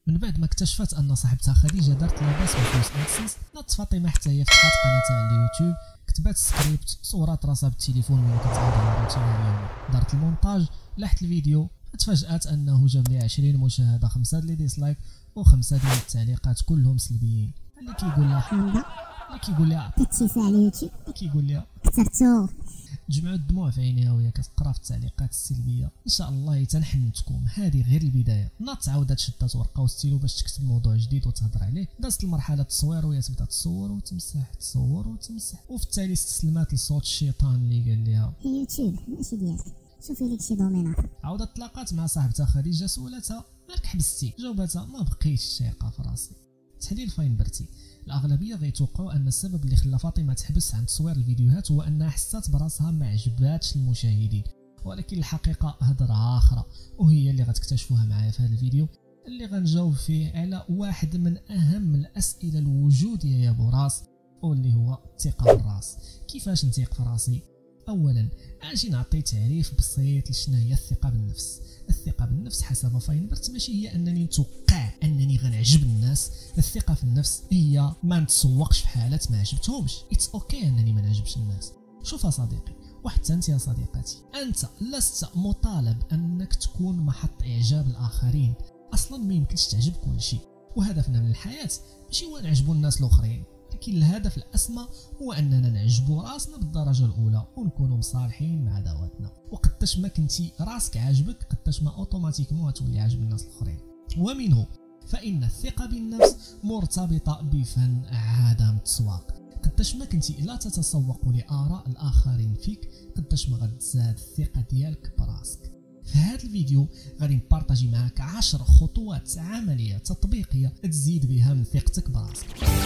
من بعد ما اكتشفت ان صاحبتها خديجه دارت لاباس بفلوس ادسنس، ناضت فاطمه حتى هي فتحات قناتها على اليوتيوب، كتبات سكريبت، صورات راسها بالتليفون وهي كتعاود على روتينها اليومي، دارت المونتاج، لاحت الفيديو، تفاجات انه جاب لي 20 مشاهده، 5 ديال لي ديسلايك و5 ديال التعليقات كلهم سلبيين. اللي كيقول لها كتشوفها على اليوتيوب كيقول لها كثرتو تجمعوا الدموع في عينيها وهي كتقرا في التعليقات السلبيه. ان شاء الله تنحنتكم، هذه غير البدايه. ناضت عاودت شدات ورقه وستيلو باش تكتب موضوع جديد وتهضر عليه، دازت المرحله التصوير وهي تبدا تصور وتمسح تصور وتمسح، وفي التالي استسلمات لصوت الشيطان اللي قال لها اليوتيوب ماشي ديالك، شوفي لك شي دومين اخر. عاودت تلاقات مع صاحبتها خديجه، سولتها مالك حبستي؟ جاوبتها ما بقيتش شايقه في راسي. تحليل فاين برتي. الاغلبيه غيتوقعوا ان السبب اللي خلى فاطمه تحبس عن تصوير الفيديوهات هو انها حسات براسها ما عجباتش المشاهدين، ولكن الحقيقه هضره اخرى وهي اللي غتكتشفوها معايا في هذا الفيديو، اللي غنجاوب فيه على واحد من اهم الاسئله الوجوديه يا بوراس، واللي هو الثقه بالراس. كيفاش نثيق في راسي؟ اولا اجي نعطي تعريف بسيط لشنو هي الثقه بالنفس. الثقه بالنفس حسب فاينبرت ماشي هي انني نتوقع انني غنعجب الناس، الثقه في النفس هي ما نتسوقش في حالة ما عجبتهمش. اتس اوكي انني ما نعجبش الناس. شوف يا صديقي، وحتى انت يا صديقتي، انت لست مطالب انك تكون محط اعجاب الاخرين، اصلا ما يمكنش تعجب كل شيء، وهدفنا من الحياه ماشي هو نعجبوا الناس الاخرين، لكن الهدف الاسمى هو اننا نعجبوا راسنا بالدرجه الاولى ونكونوا مصالحين مع ذواتنا. وقداش ما كنتي راسك عاجبك قداش ما اوتوماتيكمون تولي عاجب الناس الاخرين. ومنه فان الثقه بالنفس مرتبطه بفن عدم التسواق. قداش ما كنتي لا تتسوق لاراء الاخرين فيك قداش ما غتزاد الثقه ديالك براسك. في هذا الفيديو غادي نبارطاجي معاك 10 خطوات عمليه تطبيقيه تزيد بها من ثقتك براسك.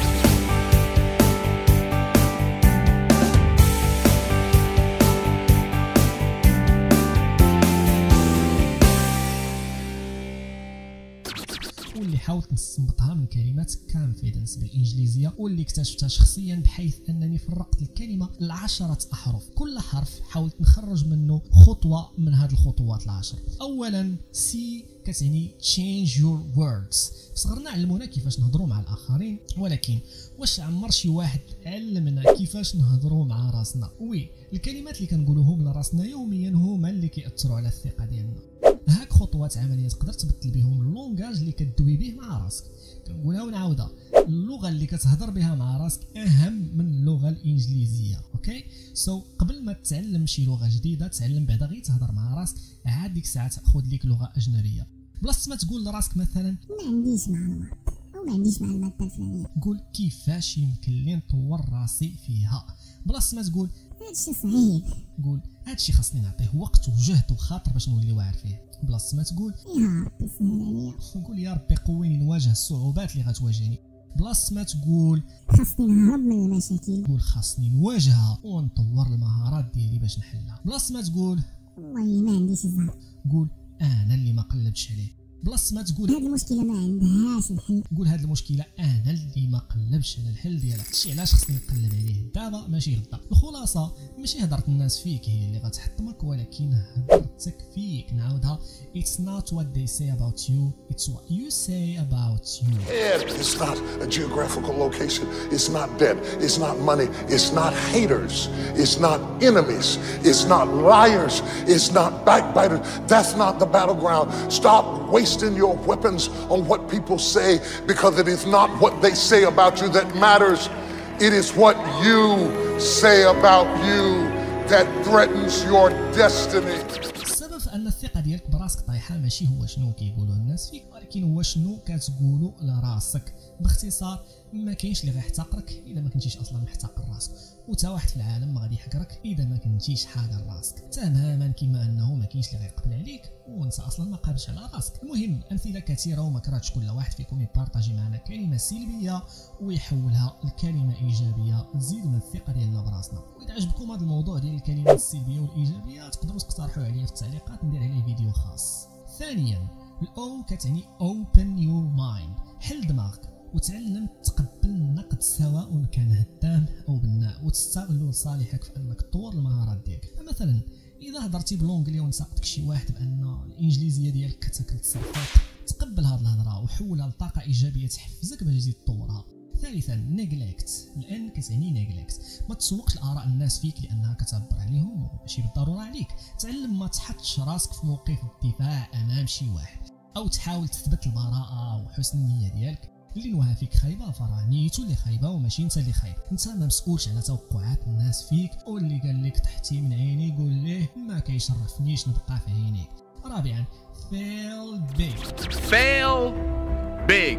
واللي حاولت نستنبطها من كلمة confidence بالإنجليزية، واللي اكتشفتها شخصيا بحيث أنني فرقت الكلمة ل10 أحرف، كل حرف حاولت نخرج منه خطوة من هذه الخطوات ال10. أولا سي كتعني change your words. صغرنا علمونا كيفاش نهضروا مع الآخرين، ولكن واش عمر شي واحد علمنا كيفاش نهضروا مع راسنا؟ وي، الكلمات اللي كنقولوهم لراسنا يوميا هما اللي كيأثروا على الثقة ديالنا. هاك خطوات عمليه تقدر تبدل بهم اللونغاج اللي كدوي به مع راسك. كنقولها ونعاودها، اللغه اللي كتهضر بها مع راسك اهم من اللغه الانجليزيه. اوكي قبل ما تتعلم شي لغه جديده تعلم بعدا غير تهضر مع راسك، عاد ديك الساعه خذ لك لغه اجنبيه. بلاصه ما تقول لراسك مثلا ما عنديش معلومات او ما عنديش مع الماده الفلانيه، قول كيفاش يمكن لي نطور راسي فيها. بلاصه ما تقول هادشي صعيب، قول هادشي خاصني نعطيه وقت وجهد وخاطر باش نولي واعر فيه. بلاصه ما تقول يا ربي سهل عليا، نقول يا ربي قويني نواجه الصعوبات اللي غتواجهني. بلاصه ما تقول خاصني نهرب من المشاكل، قول خاصني نواجهها ونطور المهارات ديالي باش نحلها. بلاصه ما تقول والله ما عنديش الزهر، قول انا اللي ما قلبتش عليه. بلاصه ما تقول هاد المشكله ما عندهاش الحل، قول هاد المشكله انا اللي ما قلبش على الحل ديالها. هادشي علاش خصني نقلب عليه دابا ماشي غدا. الخلاصه ماشي هضره الناس فيك هي اللي غتحطمك، ولكن هضرتك فيك. نعاودها، it's not what they say about you, it's what you say about you. It's not a geographical location, it's not debt, it's not money, it's not haters, it's not enemies, it's not liars, it's not backbiters. That's not the battleground. Stop wasting your weapons on what people say, because it is not what they say about you that matters. It is what you say about you that threatens your destiny. السبب في ان الثقه ديالك براسك طايحه ماشي هو شنو كيقولوا الناس فيك، ولكن هو شنو كتقولوا لراسك. باختصار ما كاينش اللي غيحتقرك اذا ما كنتيش اصلا محتقر راسك، وتا واحد في العالم ما غادي يحقرك اذا ما كنتيش حاقر راسك تماما، كما انه ما كاينش اللي غيقبل عليك وانت اصلا ما قابلش على راسك. المهم امثله كثيره وما كرهتش كل واحد فيكم يبارطاجي معنا كلمه سلبيه ويحولها لكلمه ايجابيه تزيد من الثقه ديالنا براسنا. واذا عجبكم هذا الموضوع ديال الكلمات السلبيه والايجابيه تقدروا تقترحوا عليا في التعليقات ندير عليه فيديو خاص. ثانيا الاو كتعني open your mind، حل دماغك وتعلم تقبل النقد سواء كان هدام او بناء، وتستغله لصالحك في انك تطور المهارات ديالك. مثلا اذا هضرتي بلونجلي ونسقطك شي واحد بان الانجليزيه ديالك كتاكل الصفات، تقبل هاد الهضره وحولها لطاقه ايجابيه تحفزك باش تزيد تطورها. ثالثا نيجليكت، لان كتعني نيجليكت، ما تسوقش لاراء الناس فيك لانها كتعبر عليهم وماشي بالضروره عليك. تعلم ما تحطش راسك في موقف الدفاع امام شي واحد، او تحاول تثبت البراءه وحسن النيه ديالك. اللي نواها فيك خايبه فراه نيته اللي خايبه وماشي انت اللي خايب. انت ما مسؤولش على توقعات الناس فيك، واللي قال لك تحتي من عيني قول ليه ما كيشرفنيش نبقى في عينيك. رابعا fail big. Fail big.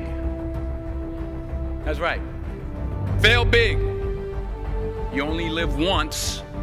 That's right. Fail big. You only live once,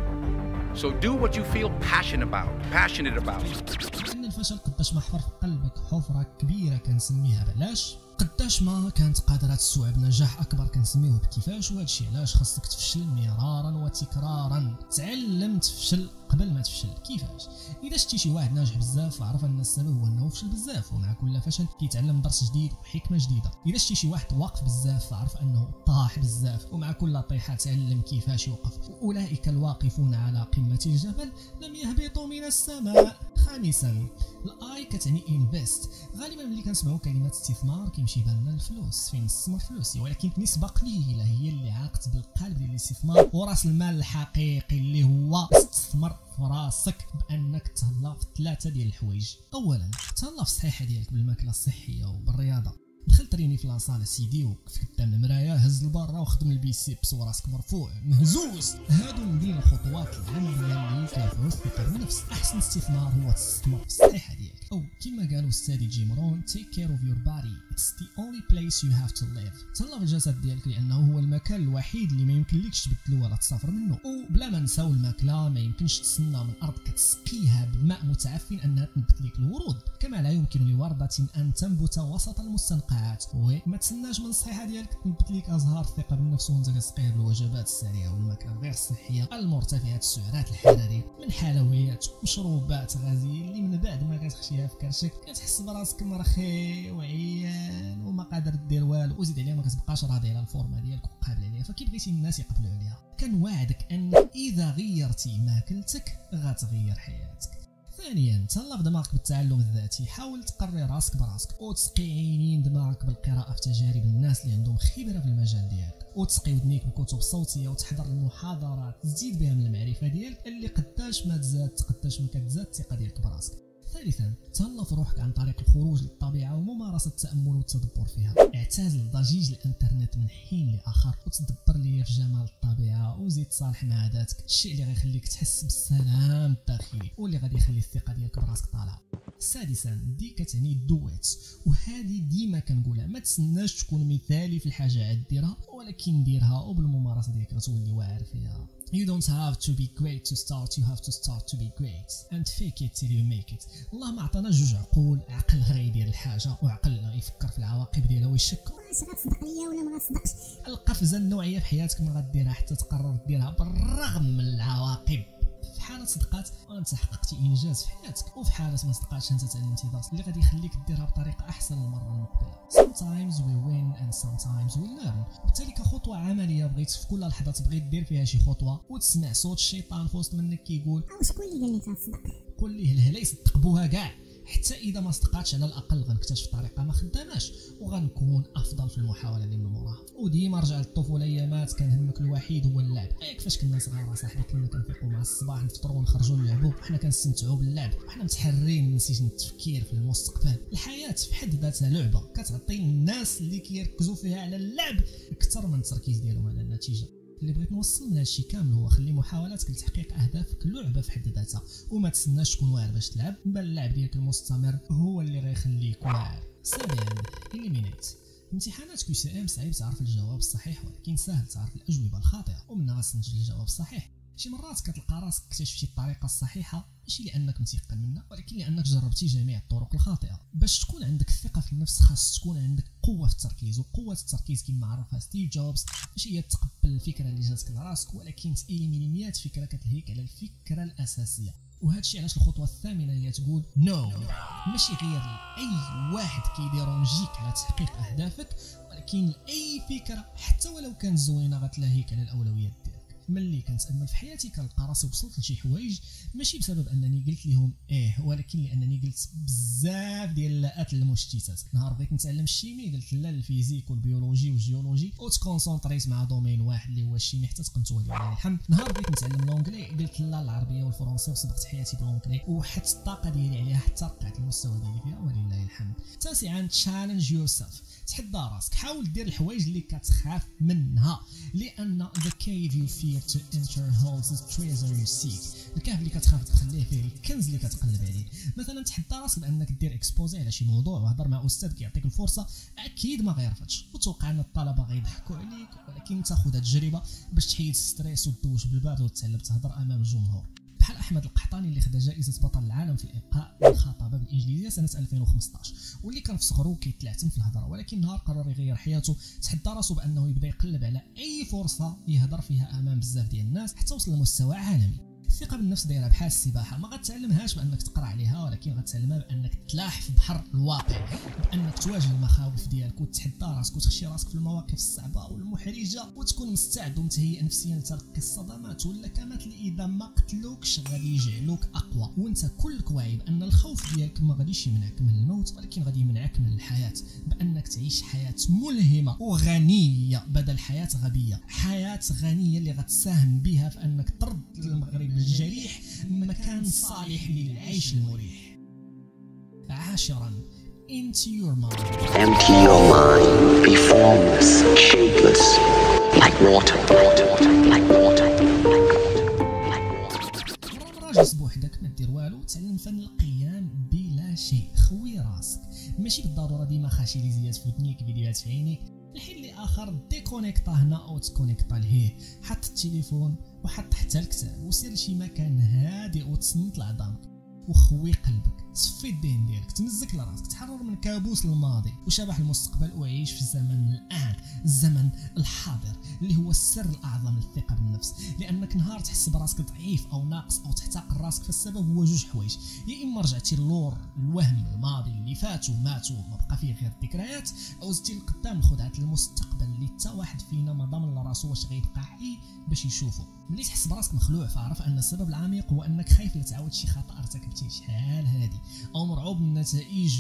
so do what you feel passionate about. ان الفشل قداش ما حفر في قلبك حفره كبيره كنسميها بلاش، قداش ما كانت قادره تستوعب نجاح اكبر كنسميوه بكيفاش. وهذا الشيء علاش خاصك تفشل مرارا وتكرارا. تعلم تفشل قبل ما تفشل. كيفاش؟ اذا شتي شي واحد ناجح بزاف فعرف ان السبب هو انه فشل بزاف، ومع كل فشل كيتعلم درس جديد وحكمه جديده. اذا شتي شي واحد واقف بزاف فعرف انه طاح بزاف، ومع كل طيحه تعلم كيفاش يوقف. واولئك الواقفون على قمه الجبل لم يهبطوا من السماء. خامسا الاي كتعني انفست. غالبا ملي كنسمعوا كلمه استثمار كيمشي بالنا الفلوس، فين نستثمر فلوسي، ولكن نسبه قليله هي اللي عاقت بالقلب ديال الاستثمار وراس المال الحقيقي اللي هو استثمر في راسك بانك تهلا في 3 ديال الحوايج. اولا تهلا في الصحه ديالك بالماكله الصحيه وبالرياضه. دخل تريني في لاصال سيدي وقف قدام المرايه، هز لبرا وخدم البيسيبس وراسك مرفوع مهزوز. هادو من بين الخطوات العمليه اللي كيرفعوا الثقه بالنفس. احسن استثمار هو تستثمر في الصحه ديالك، او كما قالوا استاذي جيم رون take care of your body it's the only place you have to live. تهلا في الجسد ديالك لانه هو المكان الوحيد اللي ما يمكنلكش تبدلو ولا تسافر منه. وبلا ما نساو الماكله، ما يمكنش تسنى من ارض كتسقيها بماء متعفن انها تنبت لك الورود، كما لا يمكن لورده ان تنبت وسط المستنقعات. وما تسناش من الصحه ديالك تنبت لك ازهار الثقه بالنفس وانت كتسقيها بالوجبات السريعه والماكله غير الصحيه المرتفعه السعرات الحراريه من حلويات ومشروبات غازيه اللي من بعد ما كتخشيها في كرشك كتحس براسك مرخي وعيان وما قادر دير والو، وزيد عليها ما كتبقاش راضي على الفورمه ديالك وقابل عليها، فكي بغيتي الناس يقبلوا عليها. كنوعدك انك اذا غيرتي ماكلتك غتغير حياتك. ثانيا تهلا في دماغك بالتعلم الذاتي. حاول تقري راسك براسك وتسقي عينين دماغك بالقراءه في تجارب الناس اللي عندهم خبره في المجال ديالك، وتسقي ودنيك بكتب صوتيه وتحضر المحاضرات تزيد بها من المعرفه ديالك اللي قداش ما كتزاد الثقه ديالك براسك. ثالثا تهلا في روحك عن طريق الخروج للطبيعه وممارسه التامل والتدبر فيها. اعتزل ضجيج الانترنت من حين لاخر وتدبر ليا في جمال الطبيعه وزيد تصالح مع ذاتك، الشيء اللي غيخليك تحس بالسلام الداخلي واللي غادي يخلي الثقه ديالك براسك طالعه. سادسا دي كتعني دويت، وهذه ديما كنقولها، ما تسناش تكون مثالي في الحاجه عاد ديرها، ولكن ديرها وبالممارسه ديالك غتولي واعر فيها. You don't have to be great to start, you have to start to be great and fake it till you make it. الله ما عطانا جوج عقول، عقل غيدير الحاجه وعقل يفكر في العواقب ديالها ويشك. واش غتصدق ليا ولا ما غتصدقش؟ القفزه النوعيه في حياتك ما غديرها حتى تقرر ديرها بالرغم من العواقب. في حاله صدقات انت حققتي انجاز في حياتك، وفي حاله ما صدقاتش انت تعلمتي درس اللي غادي يخليك ديرها بطريقه احسن المره المقبله. sometimes we win and sometimes we learn. بالتالي كخطوه عمليه بغيت في كل لحظه تبغي دير فيها شي خطوه وتسمع صوت الشيطان في وسط منك كيقول شكون اللي قال لك غتصدق؟ قول ليه الهلا يصدق بوها كاع، حتى اذا ما صدقاتش على الاقل غنكتشف طريقه ما خداماش وغنكون افضل في المحاوله اللي من موراها. وديما رجع للطفوله، ايامات كان همك الوحيد هو اللعب. كيفاش كنا صغار صاحبي كنا كنفيقوا مع الصباح نفطروا ونخرجوا نلعبوا وحنا كنستمتعوا باللعب وحنا متحرين من سجن التفكير في المستقبل. الحياه في حد ذاتها لعبه كتعطي الناس اللي كيركزوا فيها على اللعب اكثر من التركيز ديالهم على النتيجه. اللي بغيت نوصل من هادشي كامل هو خلي محاولاتك لتحقيق اهدافك لعبه في حد ذاتها، وما تسناش تكون واعر باش تلعب، بل اللعب ديالك المستمر هو اللي غيخليك واعر. سابعا اليمينيت. امتحانات QCM صعيب تعرف الجواب الصحيح، ولكن سهل تعرف الاجوبه الخاطئه ومنها غتسجل الجواب الصحيح. شي مرات كتلقى راسك اكتشفتي الطريقه الصحيحه ماشي لانك متيقن منها، ولكن لانك جربتي جميع الطرق الخاطئه. باش تكون عندك الثقه في النفس خاص تكون عندك قوه في التركيز، وقوه التركيز كما عرفها ستيف جوبز ماشي هي تقبل الفكره اللي جاتك لراسك، ولكن تإليميني 100 فكره كتلهيك على الفكره الاساسيه. وهذا الشيء علاش الخطوه الثامنه هي تقول نو. ماشي غير اي واحد كيديرونجيك على تحقيق اهدافك، ولكن اي فكره حتى ولو كانت زوينه غتلهيك على الاولويات ديالك. ملي كنتامل في حياتي كنلقى راسي وصلت لشي حوايج ماشي بسبب انني قلت لهم ولكن لانني قلت بزاف ديال اللاءات المشتتات. نهار بغيت نتعلم الشيمي قلت لا الفيزيك والبيولوجي والجيولوجي وتكونسونطريت مع دومين واحد اللي هو الشيمي حتى تقنتو لله الحمد. نهار بغيت نتعلم لونجلي قلت لا العربيه والفرنسيه وصبغت حياتي بلونجلي وحدت الطاقه ديالي عليها حتى رقعت المستوى ديالي فيها ولله الحمد. تاسعا تشالنج يور سيلف، تحدى راسك، حاول دير الحوايج اللي كتخاف منها لان the cave you fear to enter holds the treasure you seek. الكهف اللي كتخاف تخليه فيه الكنز اللي كتقلب عليه. مثلا تحدى راسك بانك دير اكسبوزي على شي موضوع وهضر مع استاذ كيعطيك الفرصه اكيد ما غيرفضش وتوقع ان الطلبه غيضحكوا عليك ولكن تاخذ التجربه باش تحيد الستريس وتدوش بالبارد وتتعلم تهضر امام الجمهور. بحال احمد القحطاني اللي خدا جائزه بطل العالم في الالقاء والخطابه بالانجليزيه سنه 2015 واللي كان في صغرو كيتلعثم في الهضره ولكن نهار قرر يغير حياته تحدى راسو بانه يبدا يقلب على اي فرصه يهضر فيها امام بزاف ديال الناس حتى وصل لمستوى عالمي. الثقه بالنفس دايره بحال السباحه، ما غتعلمهاش بانك تقرا عليها ولكن غتعلمها بانك تلاح في بحر الواقع، بانك تواجه المخاوف ديالك وتحدى راسك وتخشي راسك في المواقف الصعبه والمحرجه وتكون مستعد ومتهيئ نفسيا لتلقي الصدمات واللكمات اللي اذا ما قتلوكش غادي يجعلوك اقوى. وانت كلك واعي بان الخوف ديالك ما غاديش يمنعك من الموت ولكن غادي يمنعك من الحياه، بانك تعيش حياه ملهمه وغنيه بدل حياه غبيه، حياه غنيه اللي غتساهم بها في انك ترد المغرب الجريح مكان صالح للعيش المريح. 10 Empty your mind. Empty your mind. Be formless, shapeless, like water, like water, راجل بوحدك ما دير والو، تعلم فن القيام بلا شيء، خوي راسك، ماشي بالضروره ديما خاشي لي زياد في ودنيك فيديوهات في عينيك، الحين اللي اخر ديكونيكطا هنا او تكونيكطا لهيه، حط التليفون وحط حتى الكتاب وسير لشي مكان هادئ وتصنت لعظامك وخوي قلبك، صفي الذهن ديالك، تمزك لراسك، تحرر من كابوس الماضي وشبح المستقبل وعيش في الزمن الان، الزمن الحاضر اللي هو السر الاعظم للثقه بالنفس. لانك نهار تحس براسك ضعيف او ناقص او تحتقر راسك فالسبب هو جوج حوايج، يا اما رجعتي للور الوهم الماضي اللي فات ومات وما بقى فيه غير الذكريات، او زدتي لقدام الخدعات المستقبل اللي حتى واحد فينا ما ضامن لراسو واش غيبقى حي باش يشوفه. ملي تحس براسك مخلوع فاعرف ان السبب العميق هو انك خايف لا تعاود شي خطا ارتكبتيه شحال هادي او مرعوب من النتائج.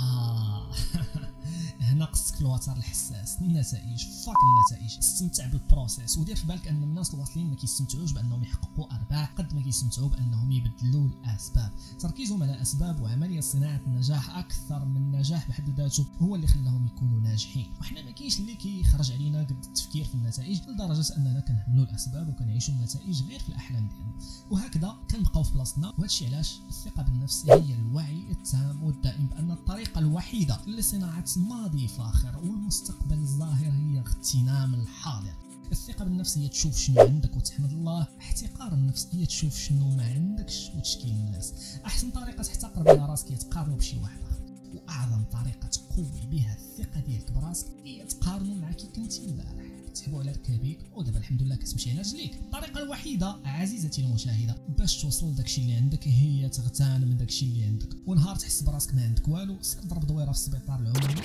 هنا قصتك في الوتر الحساس، النتائج فاك النتائج، استمتع بالبروسيس ودير في بالك ان الناس الواصلين ما كيستمتعوش بانهم يحققوا ارباح قد ما كيستمتعوا بانهم يبدلوا الاسباب. تركيزهم على اسباب وعمليه صناعه النجاح اكثر من النجاح بحد ذاته هو اللي خلاهم يكونوا ناجحين، وحنا ما كاينش اللي كيخرج علينا قد التفكير في النتائج لدرجه اننا كنهملوا الاسباب وكنعيشوا النتائج غير في الاحلام ديالنا، وهكذا كنبقاو في بلاصتنا. وهذا الشيء علاش الثقه بالنفس هي الوعي التام والدائم بان الطريقه الوحيده لصناعه ماضي فاخر والمستقبل الظاهر هي اغتنام الحاضر. الثقه بالنفس هي تشوف شنو عندك وتحمد الله، احتقار النفس هي تشوف شنو ما عندكش وتشكي الناس. احسن طريقه تحتقر بها راسك هي تقارنوا بشي واحد اخر، واعظم طريقه تقوي بها الثقه ديالك براسك هي تقارنوا مع كي كنتي البارح، تحبوا على ركابيك ودابا الحمد لله كتمشي على رجليك. الطريقه الوحيده عزيزتي المشاهده باش توصل لداكشي اللي عندك هي تغتنم داكشي اللي عندك، ونهار تحس براسك ما عندك والو سير ضرب دويره في السبيطار العمومي.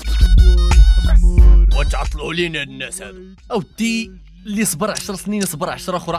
وتعطلوا لينا الناس هادو اودي اللي صبر 10 سنين صبر 10 اخرى.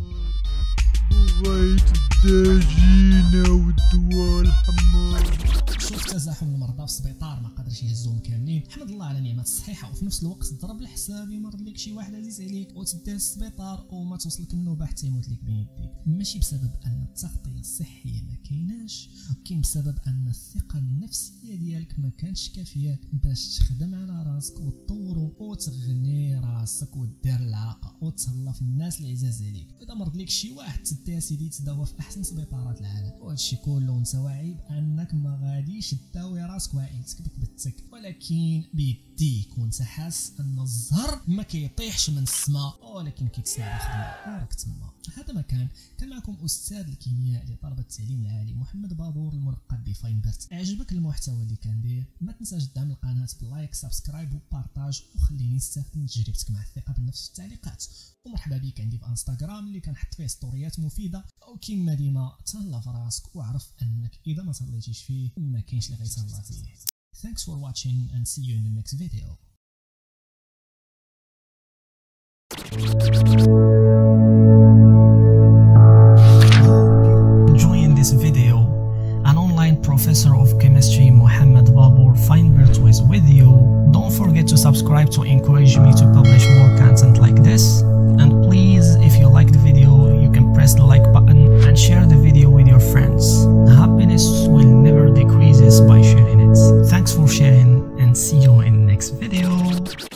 بغيت الدجينه والدواء الحمار. شوف تزاحم المرضى في السبيطار ما قادرش يهزوهم كاملين، حمد الله على نعمه الصحيحه وفي نفس الوقت ضرب الحساب يمرض لك شي واحد عزيز عليك وتديه للسبيطار وما توصلك النوبه حتى يموت لك بين يديك، ماشي بسبب ان التغطيه الصحيه ما كايناش، ولكن بسبب ان الثقه النفسيه ديالك ما كانتش كافيه باش تخدم على راسك وتطورو وتغني راسك ودير العاقه وتهلا في الناس اللي عزاز عليك. اذا مرض لك شي واحد تديه سيدي تداوى في احسن سبيطارات العالم، وهادشي كله وانت واعي بانك ما غاديش تداوي راسك وعائلتك بكبتك، ولكن بيديك وانت حاس ان الزهر ما كيطيحش من السماء ولكن كيتسنى بخدمه وراك تما. هذا ما كان معكم استاذ الكيمياء لطلبه التعليم العالي محمد بابور الملقب بفاينبرت. عجبك المحتوى اللي كندير ما تنساش تدعم القناه بلايك سبسكرايب وبارطاج وخليني نستافد من تجربتك مع الثقه بالنفس في التعليقات. ومرحبا بك عندي في انستغرام اللي كنحط فيه ستوريات مفيده، او كيما ديما تهلا في راسك وعرف انك اذا ما تهليتيش فيه ما كاينش اللي غيتهلا فيه. Thanks for watching and see you in the next video. Professor of Chemistry Mohammed Babur Feinberg was with you. Don't forget to subscribe to encourage me to publish more content like this. And please, if you like the video, you can press the like button and share the video with your friends. Happiness will never decrease by sharing it. Thanks for sharing and see you in the next video.